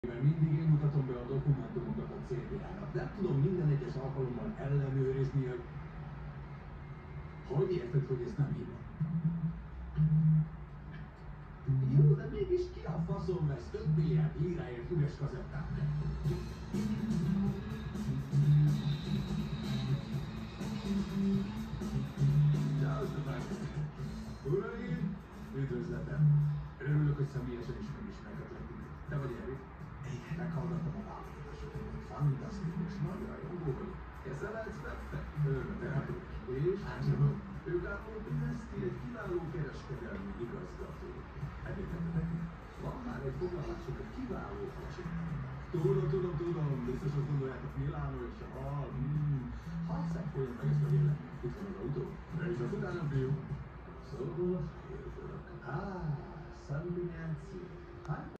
Mindig én mutatom be a dokumentumokat a CPA-nak. Nem tudom minden egyes alkalommal ellenőrizni, hogy érted, hogy ez nem hiba. Jó, de mégis ki a faszom vesz 5 milliárd líráért üres kazettát? Uraim, üdvözletem! Örülök, hogy személyesen is megismerhetlek. Te vagy Erik? Igen, meghallgattam a válogatásokat. Fantasztikus, nagy rajongó vagy. Kezelhetsz vette? Örömetelhetők. És Angelo? Ő Carlo Pinesti, egy kiváló kereskedelmi igazgató. Említettetek? Van már egy foglalásuk, egy kiváló facsi. Tudom, biztos azt gondoljátok Milánó és a hal. Hadd szekkoljon meg ezt a vélet. Itt van az autó. És az utána fiú. Szóval, értelek. San Ignacio.